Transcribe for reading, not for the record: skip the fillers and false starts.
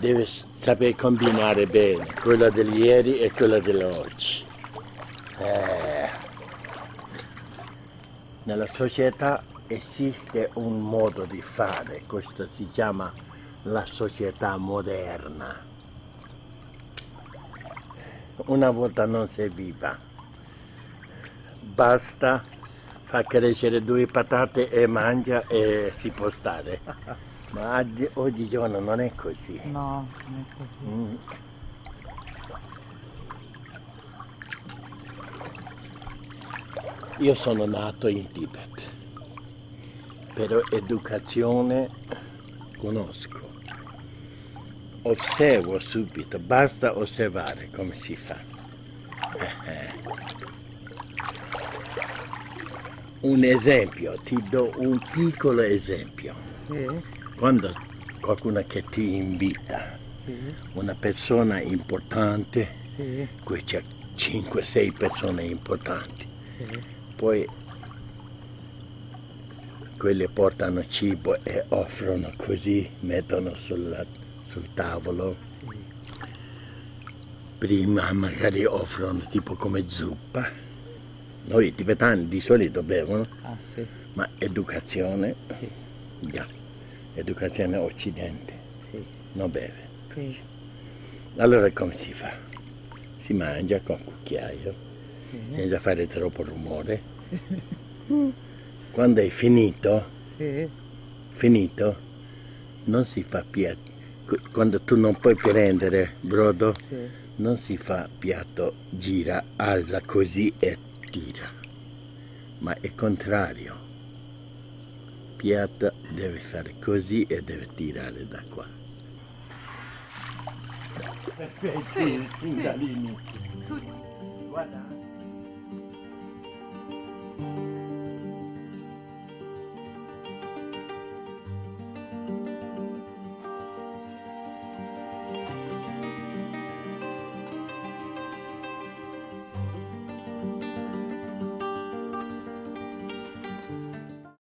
deve saper combinare bene quella di ieri e quella dell'oggi. Nella società esiste un modo di fare, questo si chiama la società moderna. Una volta non serviva, basta far crescere 2 patate e mangia e si può stare. Ma oggigiorno non è così. No, non è così. Io sono nato in Tibet, però educazione conosco. Osservo subito, basta osservare come si fa. Un esempio, ti do un piccolo esempio. Sì. Quando qualcuno che ti invita, Sì. una persona importante, Sì. qui c'è 5-6 persone importanti, Sì. poi quelle portano cibo e offrono così, mettono sul tavolo. Prima magari offrono tipo come zuppa. Noi tibetani di solito bevono, Sì. ma educazione, Sì. educazione occidente, Sì. non beve. Sì. Allora come si fa? Si mangia con cucchiaio, senza fare troppo rumore. Quando è finito, non si fa piatto. Quando tu non puoi prendere brodo, non si fa piatto, gira, alza così e tira. Ma è contrario. Piatto deve fare così e deve tirare da qua. Perfetto, fin dall'inizio. Guarda.